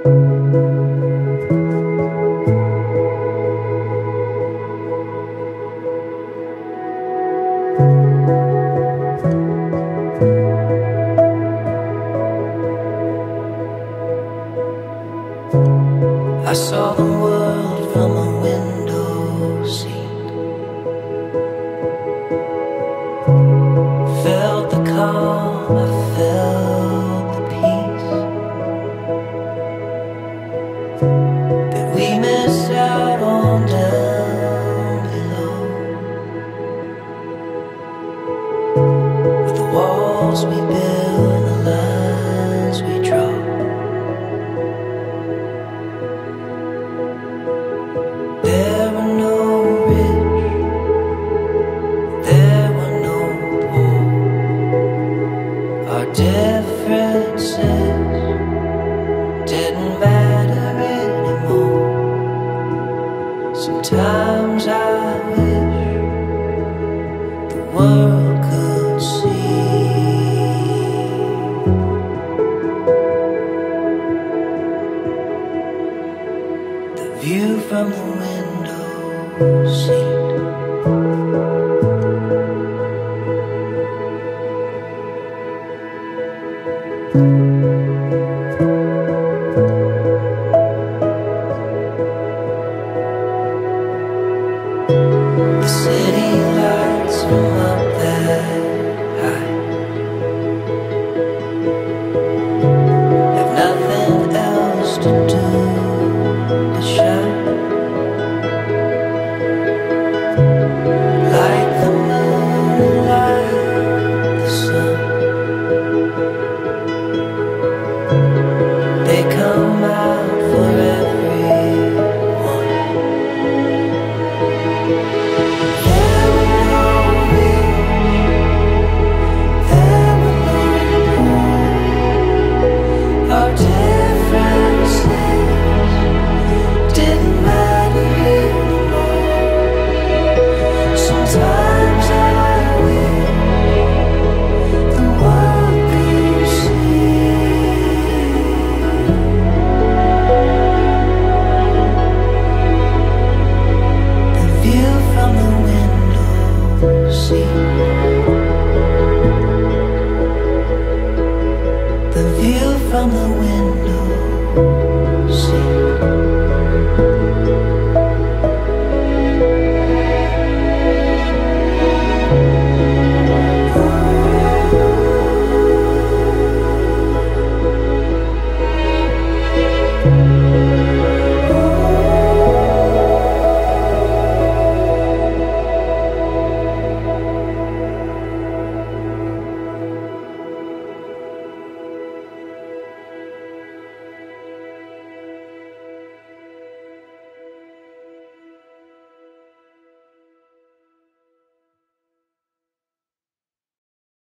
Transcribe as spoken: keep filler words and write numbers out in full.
I saw the world from a window seat, felt the calm, I felt the peace that we miss out on down below, with the walls we build and the lines we draw. There were no rich, there were no poor. Our differences didn't matter anymore. Sometimes I wish the world could see the view from the window seat.